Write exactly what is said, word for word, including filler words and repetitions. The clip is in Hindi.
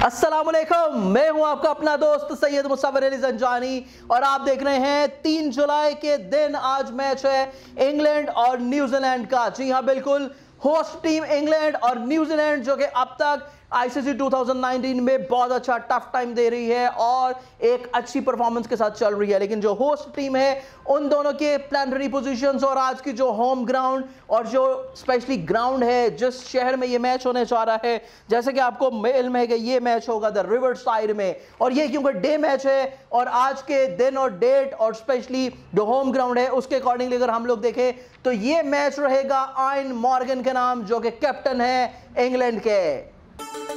अस्सलामुअलैकुम, मैं हूं आपका अपना दोस्त सैयद मुसव्विर और आप देख रहे हैं तीन जुलाई के दिन आज मैच है इंग्लैंड और न्यूजीलैंड का। जी हां बिल्कुल, होस्ट टीम इंग्लैंड और न्यूजीलैंड जो कि अब तक आईसीसी दो हज़ार उन्नीस में बहुत अच्छा टफ टाइम दे रही है और एक अच्छी परफॉर्मेंस के साथ चल रही है, लेकिन जो होस्ट टीम है उन दोनों के प्लानिटरी पोजीशंस और आज की जो होम ग्राउंड और जो स्पेशली ग्राउंड है जिस शहर में ये मैच होने जा रहा है, जैसे कि आपको इल्म है कि ये मैच होगा द रिवर साइड में, और ये क्योंकि डे मैच है और आज के दिन और डेट और स्पेशली जो होम ग्राउंड है उसके अकॉर्डिंगली अगर हम लोग देखें तो ये मैच रहेगा आयन मॉर्गन के नाम, जो कि कैप्टन है इंग्लैंड के।